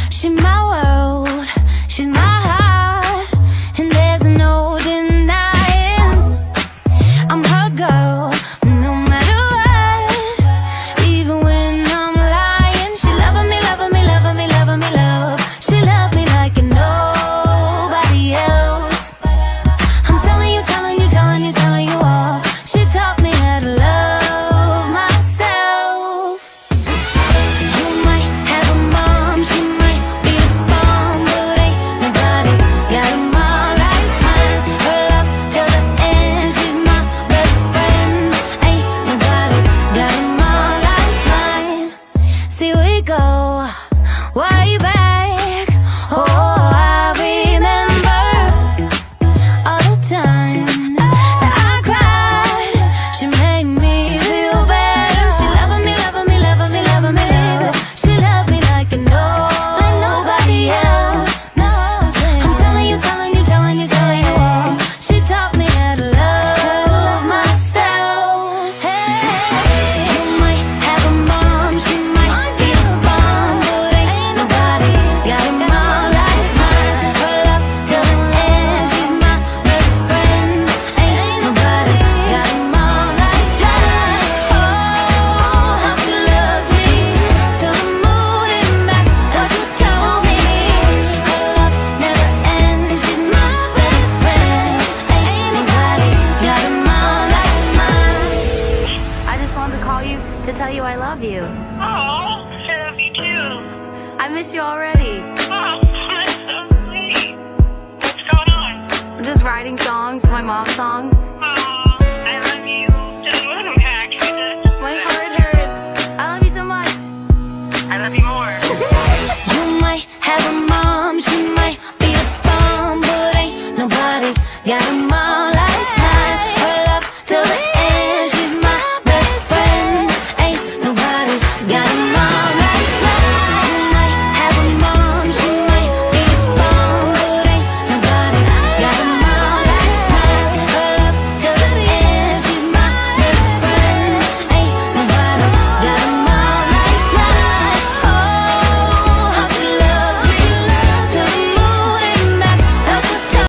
She's my world, she's my heart, and there's no denying I'm her girl, no matter what. Even when I'm lying, she loving me, loving me, loving me, loving me, love. She love me like nobody else. I'm telling you, telling you, telling you, telling you all. She taught me how to love myself. You might have a mom, she might be a bomb, but ain't nobody got a mom like mine. Her love's till the end, she's my best friend. Ain't nobody got a mom like mine. See, we go way back. Oh, I remember all the times that I cried. She made me feel better. She loving me, loving me, loving me, loving me, love. She loved me like nobody else. I'm telling you, telling you, telling you, telling you all. She taught me how to love myself. Hey, you might have a mom, she might be a bomb, but ain't nobody got a mom like mine. Her love's till the end, she's my best friend. Ain't nobody got a mom like mine. Oh, how she loves me till the moon and back. What you told me, her love never ends. She's my best friend. Ain't nobody got a mom like mine. I just wanted to call you to tell you I love you. Oh, I love you too. I miss you already. Oh, that's so sweet. What's going on? I'm just writing songs, my mom's song.